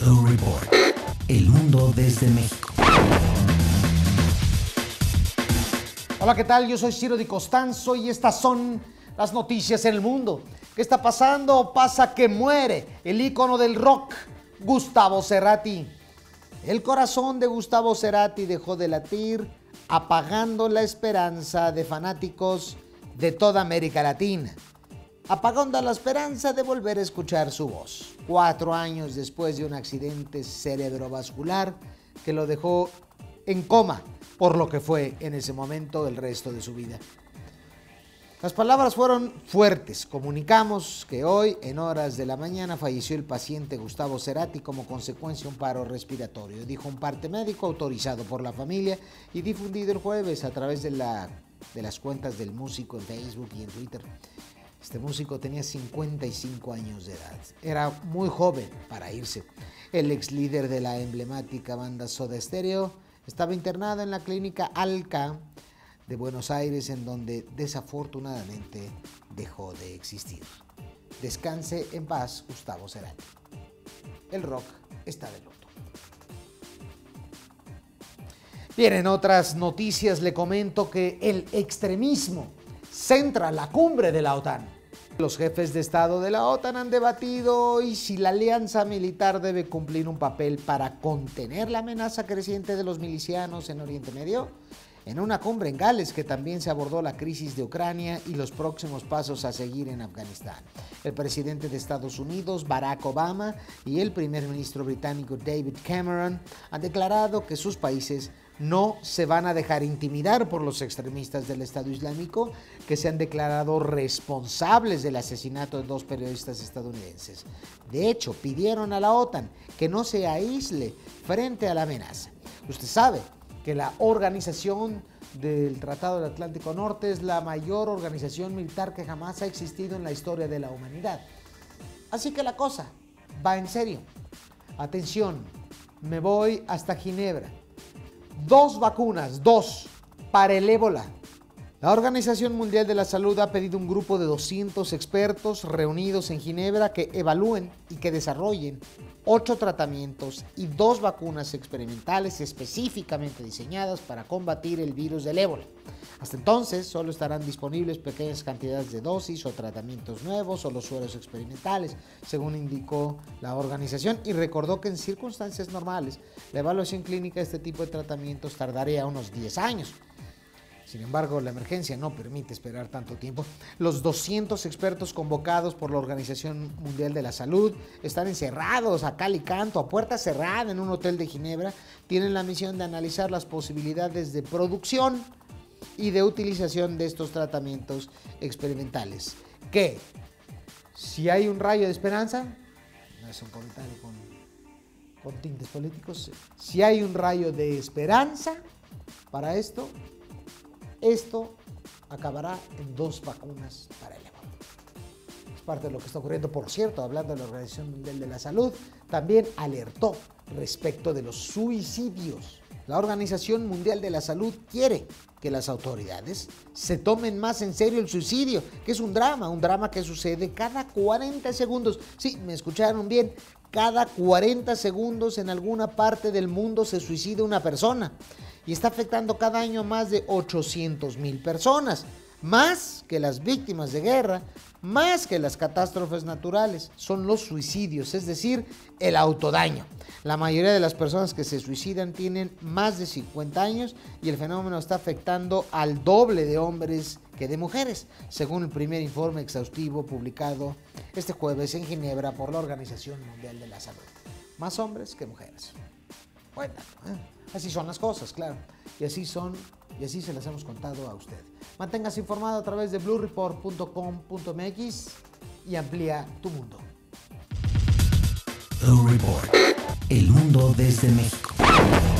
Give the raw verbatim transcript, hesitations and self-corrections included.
O Report. El mundo desde México. Hola, ¿qué tal? Yo soy Ciro Di Costanzo y estas son las noticias en el mundo. ¿Qué está pasando? Pasa que muere el ícono del rock, Gustavo Cerati. El corazón de Gustavo Cerati dejó de latir, apagando la esperanza de fanáticos de toda América Latina. Apagando la esperanza de volver a escuchar su voz. Cuatro años después de un accidente cerebrovascular que lo dejó en coma, por lo que fue en ese momento el resto de su vida. Las palabras fueron fuertes. Comunicamos que hoy, en horas de la mañana, falleció el paciente Gustavo Cerati como consecuencia de un paro respiratorio, dijo un parte médico autorizado por la familia y difundido el jueves a través de, la, de las cuentas del músico en Facebook y en Twitter. Este músico tenía cincuenta y cinco años de edad. Era muy joven para irse. El ex líder de la emblemática banda Soda Stereo estaba internado en la clínica Alca de Buenos Aires, en donde desafortunadamente dejó de existir. Descanse en paz, Gustavo Cerati. El rock está de luto. Bien, en otras noticias le comento que el extremismo centra la cumbre de la OTAN. Los jefes de Estado de la OTAN han debatido hoy si la alianza militar debe cumplir un papel para contener la amenaza creciente de los milicianos en Oriente Medio. En una cumbre en Gales que también se abordó la crisis de Ucrania y los próximos pasos a seguir en Afganistán. El presidente de Estados Unidos, Barack Obama, y el primer ministro británico David Cameron han declarado que sus países no se van a dejar intimidar por los extremistas del Estado Islámico, que se han declarado responsables del asesinato de dos periodistas estadounidenses. De hecho, pidieron a la OTAN que no se aísle frente a la amenaza. Usted sabe que la Organización del Tratado del Atlántico Norte es la mayor organización militar que jamás ha existido en la historia de la humanidad. Así que la cosa va en serio. Atención, me voy hasta Ginebra. Dos vacunas, dos, para el ébola. La Organización Mundial de la Salud ha pedido un grupo de doscientos expertos reunidos en Ginebra que evalúen y que desarrollen ocho tratamientos y dos vacunas experimentales específicamente diseñadas para combatir el virus del ébola. Hasta entonces, solo estarán disponibles pequeñas cantidades de dosis o tratamientos nuevos o los sueros experimentales, según indicó la organización, y recordó que en circunstancias normales, la evaluación clínica de este tipo de tratamientos tardaría unos diez años. Sin embargo, la emergencia no permite esperar tanto tiempo. Los doscientos expertos convocados por la Organización Mundial de la Salud están encerrados a cal y canto, a puerta cerrada en un hotel de Ginebra. Tienen la misión de analizar las posibilidades de producción y de utilización de estos tratamientos experimentales. Que, si hay un rayo de esperanza, no es un comentario con, con tintes políticos, si hay un rayo de esperanza para esto, esto acabará en dos vacunas para el ébola. Es parte de lo que está ocurriendo. Por cierto, hablando de la Organización Mundial de la Salud, también alertó respecto de los suicidios. La Organización Mundial de la Salud quiere que las autoridades se tomen más en serio el suicidio, que es un drama, un drama que sucede cada cuarenta segundos. Sí, me escucharon bien, cada cuarenta segundos en alguna parte del mundo se suicida una persona. Y está afectando cada año a más de ochocientas mil personas, más que las víctimas de guerra, más que las catástrofes naturales. Son los suicidios, es decir, el autodaño. La mayoría de las personas que se suicidan tienen más de cincuenta años y el fenómeno está afectando al doble de hombres que de mujeres, según el primer informe exhaustivo publicado este jueves en Ginebra por la Organización Mundial de la Salud. Más hombres que mujeres. Bueno, ¿eh? Así son las cosas, claro. Y así son, y así se las hemos contado a usted. Manténgase informado a través de blue report punto com punto m x y amplía tu mundo. O Report. El mundo desde México.